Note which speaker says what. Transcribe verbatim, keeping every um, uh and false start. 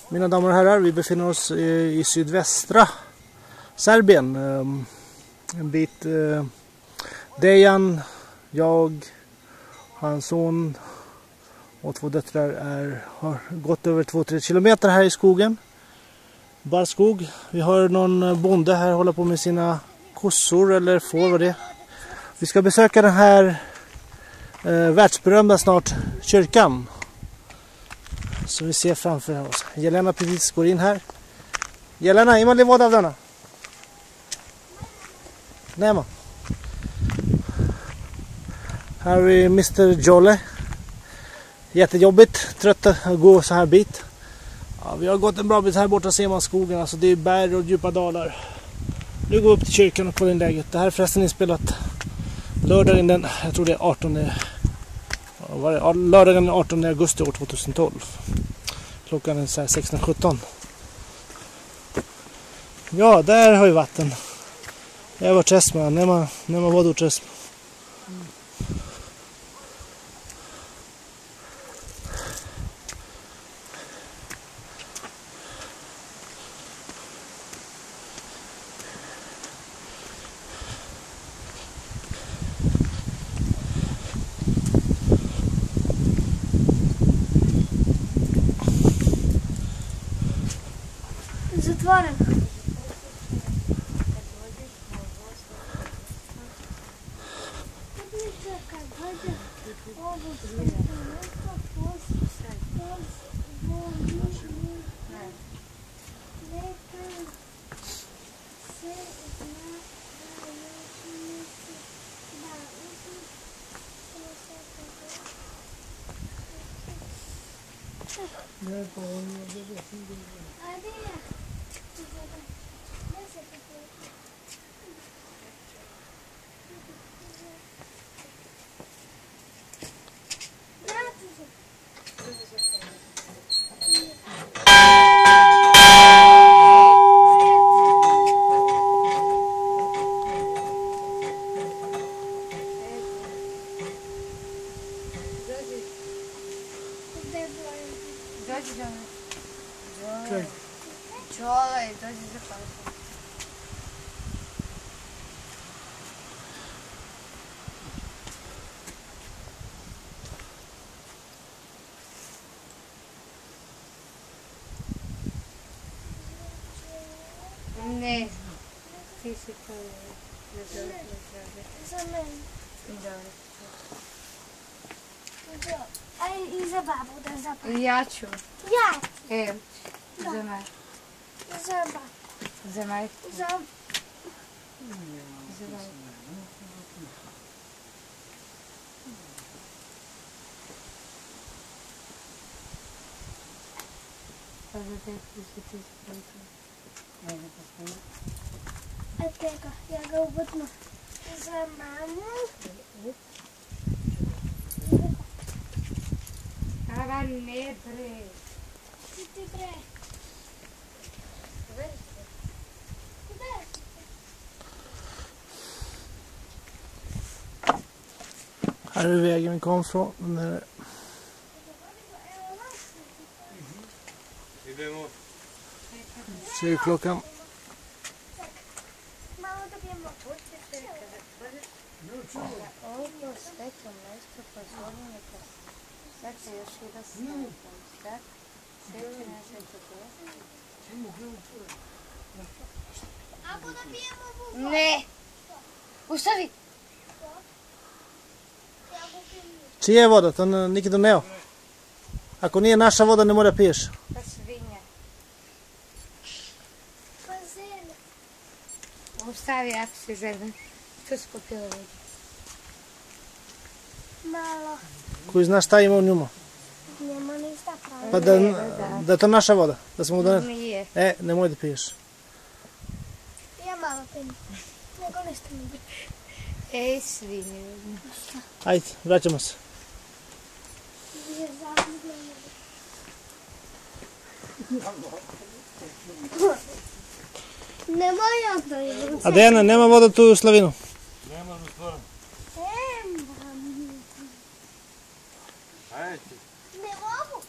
Speaker 1: Mina damer och herrar, vi befinner oss i sydvästra Serbien. En bit. Dejan, jag, hans son och två döttrar är, har gått över två till tre kilometer här i skogen. Barskog. Vi har någon bonde här hålla på med sina kossor eller får vad det är. Vi ska besöka den här eh, världsberömda snart kyrkan. Så vi ser framför oss. Jelena precis går in här. Jelena, ima li voda dana? Nema. Här har vi mister Jolle. Jättejobbigt, trött att gå så här bit. Ja, vi har gått en bra bit här borta, ser man skogen. Alltså det är berg och djupa dalar. Nu går vi upp till kyrkan och kollar in läget. Det här är förresten inspelat lördagen den, jag tror det är artonde lördagen den artonde augusti år tjugotolv. Klockan är så här sexton sjutton. Ja, där har vi vatten. Jag var träsma, när man när man var då träsma.
Speaker 2: Затворен.
Speaker 3: Чола и доđi za pasu. Ne, ti si to ne zove.
Speaker 2: За мен.
Speaker 3: Добре.
Speaker 2: Ай, и за бабу да запа.
Speaker 3: И ja ću.
Speaker 2: Ja.
Speaker 3: E, za me.
Speaker 2: За бабу.
Speaker 3: Za me.
Speaker 2: За...
Speaker 3: Za me. Pa za te si ti spojiti.
Speaker 2: Е така, я го обутна. За маму.
Speaker 3: Ага, не, бре.
Speaker 2: Ти ти бре.
Speaker 1: Här är vägen vi kom från. Den där. Ser klockan.
Speaker 2: Мама да бием мотор.
Speaker 3: Ovo svetlo mesto pozornika. Sad se još i da stavim. Sad sveće ne sveće to.
Speaker 2: Ако да бием воду.
Speaker 3: Ne! Ustavi!
Speaker 1: Čija je voda? To nikad neo. Ako nije naša voda, ne mora piješ.
Speaker 3: Pa svinja.
Speaker 2: Пазен.
Speaker 3: Ustavi ako se zebe. Što si popila vodu?
Speaker 2: Мало.
Speaker 1: Koji zna šta ima u njemu?
Speaker 2: Нема нищо право.
Speaker 1: Pa da, da je to naša voda. Da smo doneli.
Speaker 3: Nije.
Speaker 1: E, nemoj da piješ.
Speaker 2: Я мало пим. Него нещо ми би.
Speaker 3: Ej, svinje.
Speaker 1: Ajde, vraćamo se.
Speaker 2: Вие забудете. Нема јас да ја.
Speaker 1: A Dejana, nema voda tu u Slavinu.
Speaker 4: Nema na stvarno.
Speaker 2: Ем,
Speaker 4: Ajde.
Speaker 2: не могу.